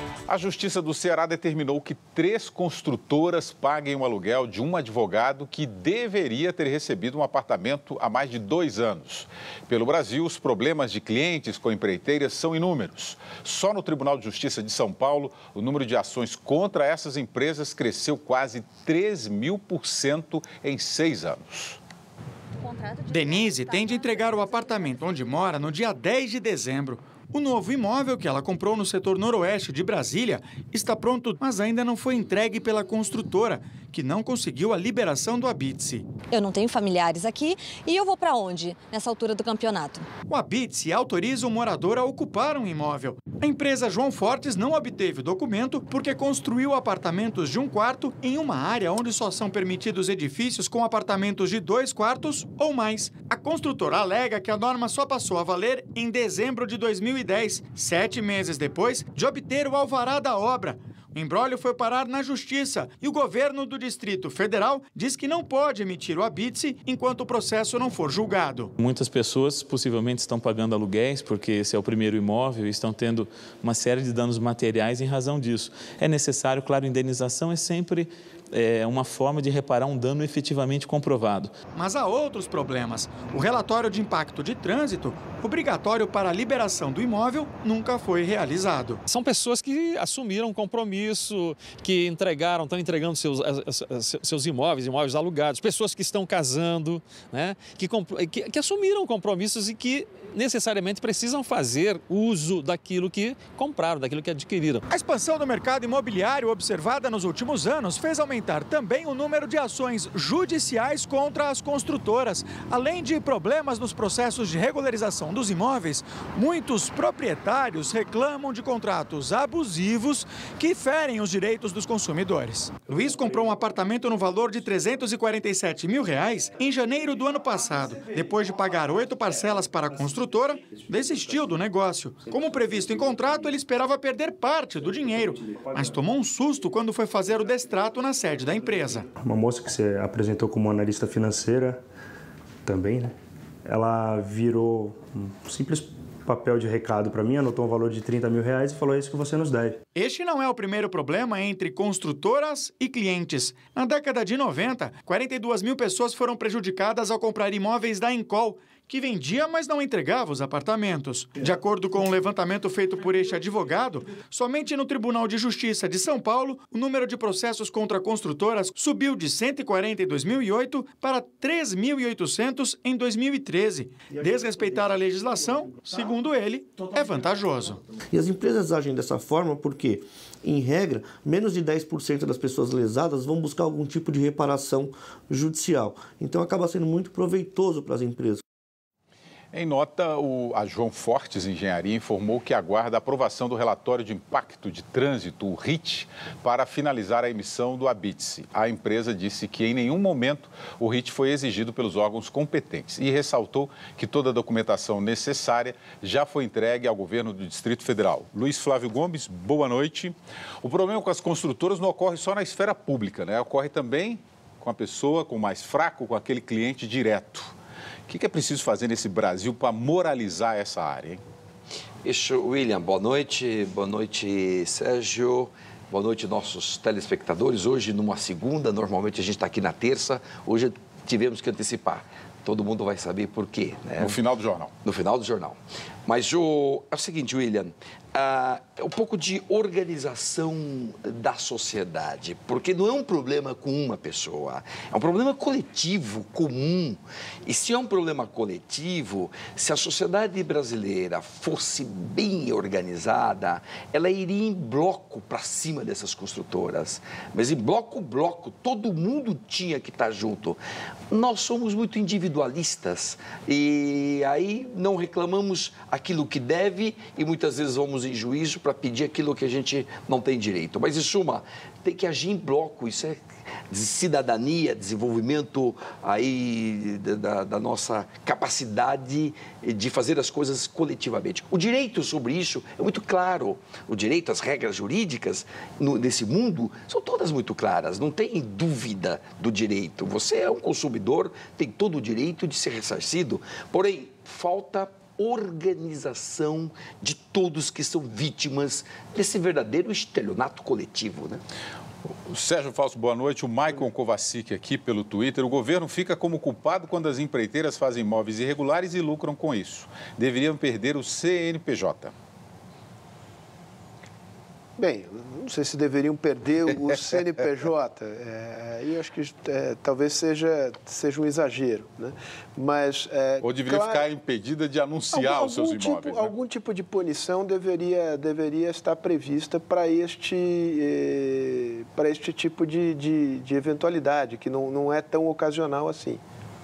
A Justiça do Ceará determinou que 3 construtoras paguem o aluguel de um advogado que deveria ter recebido um apartamento há mais de 2 anos. Pelo Brasil, os problemas de clientes com empreiteiras são inúmeros. Só no Tribunal de Justiça de São Paulo, o número de ações contra essas empresas cresceu quase 3.000% em 6 anos. Denise tem de entregar o apartamento onde mora no dia 10 de dezembro. O novo imóvel que ela comprou no setor noroeste de Brasília está pronto, mas ainda não foi entregue pela construtora, que não conseguiu a liberação do Habite-se. Eu não tenho familiares aqui e eu vou para onde nessa altura do campeonato? O Habite-se autoriza o morador a ocupar um imóvel. A empresa João Fortes não obteve o documento porque construiu apartamentos de 1 quarto em uma área onde só são permitidos edifícios com apartamentos de 2 quartos ou mais. A construtora alega que a norma só passou a valer em dezembro de 2010, 7 meses depois de obter o alvará da obra. O imbróglio foi parar na Justiça e o governo do Distrito Federal diz que não pode emitir o Habite-se enquanto o processo não for julgado. Muitas pessoas possivelmente estão pagando aluguéis porque esse é o primeiro imóvel e estão tendo uma série de danos materiais em razão disso. É necessário, claro, indenização é sempre uma forma de reparar um dano efetivamente comprovado. Mas há outros problemas. O relatório de impacto de trânsito, obrigatório para a liberação do imóvel, nunca foi realizado. São pessoas que assumiram um compromisso, que estão entregando seus imóveis alugados, pessoas que estão casando, né, que assumiram compromissos e que necessariamente precisam fazer uso daquilo que compraram, daquilo que adquiriram. A expansão do mercado imobiliário observada nos últimos anos fez aumentar também o número de ações judiciais contra as construtoras. Além de problemas nos processos de regularização dos imóveis, muitos proprietários reclamam de contratos abusivos que ferem os direitos dos consumidores. Luiz comprou um apartamento no valor de R$347 mil em janeiro do ano passado. Depois de pagar 8 parcelas para a construtora, desistiu do negócio. Como previsto em contrato, ele esperava perder parte do dinheiro, mas tomou um susto quando foi fazer o destrato na sede da empresa. Uma moça que se apresentou como analista financeira também, né? Ela virou um simples papel de recado para mim, anotou um valor de R$30 mil e falou: é isso que você nos deve. Este não é o primeiro problema entre construtoras e clientes. Na década de 90, 42 mil pessoas foram prejudicadas ao comprar imóveis da Encol, que vendia, mas não entregava os apartamentos. De acordo com um levantamento feito por este advogado, somente no Tribunal de Justiça de São Paulo, o número de processos contra construtoras subiu de 140 em 2008 para 3.800 em 2013. Desrespeitar a legislação, segundo ele, é vantajoso. E as empresas agem dessa forma porque, em regra, menos de 10% das pessoas lesadas vão buscar algum tipo de reparação judicial. Então acaba sendo muito proveitoso para as empresas. Em nota, a João Fortes Engenharia informou que aguarda a aprovação do relatório de impacto de trânsito, o RIT, para finalizar a emissão do Habite-se. A empresa disse que em nenhum momento o RIT foi exigido pelos órgãos competentes e ressaltou que toda a documentação necessária já foi entregue ao governo do Distrito Federal. Luiz Flávio Gomes, boa noite. O problema com as construtoras não ocorre só na esfera pública, né? Ocorre também com a pessoa, com o mais fraco, com aquele cliente direto. O que é preciso fazer nesse Brasil para moralizar essa área, hein? Isso, William, boa noite, Sérgio, boa noite, nossos telespectadores. Hoje, numa segunda, normalmente a gente está aqui na terça, hoje tivemos que antecipar. Todo mundo vai saber por quê, né? No final do jornal. No final do jornal. Mas é o seguinte, William, é um pouco de organização da sociedade, porque não é um problema com uma pessoa, é um problema coletivo, comum. E se é um problema coletivo, se a sociedade brasileira fosse bem organizada, ela iria em bloco para cima dessas construtoras. Mas em bloco, todo mundo tinha que estar junto. Nós somos muito individualistas e aí não reclamamos aquilo que deve e muitas vezes vamos em juízo para pedir aquilo que a gente não tem direito. Mas, em suma, tem que agir em bloco, isso é cidadania, desenvolvimento aí da nossa capacidade de fazer as coisas coletivamente. O direito sobre isso é muito claro. O direito, as regras jurídicas nesse mundo são todas muito claras, não tem dúvida do direito. Você é um consumidor, tem todo o direito de ser ressarcido, porém, falta organização de todos que são vítimas desse verdadeiro estelionato coletivo, né? Sérgio Fausto, boa noite. O Maicon Kovacic aqui pelo Twitter. O governo fica como culpado quando as empreiteiras fazem imóveis irregulares e lucram com isso. Deveriam perder o CNPJ. Bem, não sei se deveriam perder o CNPJ. Eu acho que talvez seja um exagero, né? Mas ou deveria ficar impedida de anunciar os seus imóveis. Algum tipo de punição deveria estar prevista para este tipo de eventualidade, que não é tão ocasional assim.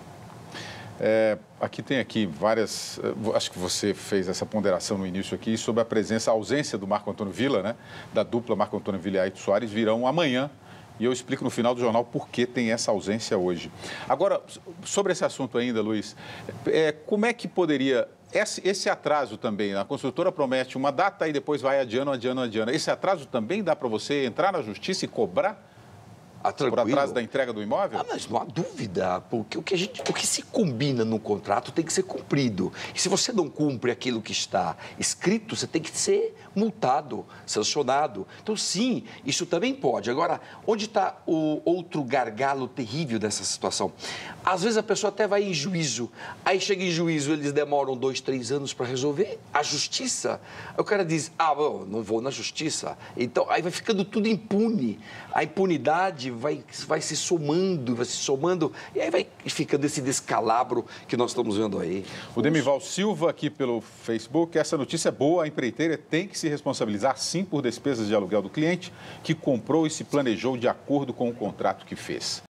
Aqui tem várias, acho que você fez essa ponderação no início aqui, sobre a ausência do Marco Antônio Villa, né? Da dupla Marco Antônio Villa e Aito Soares, virão amanhã. E eu explico no final do jornal por que tem essa ausência hoje. Agora, sobre esse assunto ainda, Luiz, como é que poderia... Esse atraso também, a construtora promete uma data e depois vai adiando. Esse atraso também dá para você entrar na justiça e cobrar? Por atraso da entrega do imóvel? Mas não há dúvida, porque o que se combina no contrato tem que ser cumprido. E se você não cumpre aquilo que está escrito, você tem que ser multado, sancionado. Então, sim, isso também pode. Agora, onde está o outro gargalo terrível dessa situação? Às vezes a pessoa até vai em juízo, aí chega em juízo, eles demoram 2, 3 anos para resolver. A justiça, o cara diz, não vou na justiça. Então, aí vai ficando tudo impune. A impunidade vai se somando, e aí vai ficando esse descalabro que nós estamos vendo aí. O Demival Silva, aqui pelo Facebook, essa notícia é boa, a empreiteira tem que se responsabilizar, sim, por despesas de aluguel do cliente que comprou e se planejou de acordo com o contrato que fez.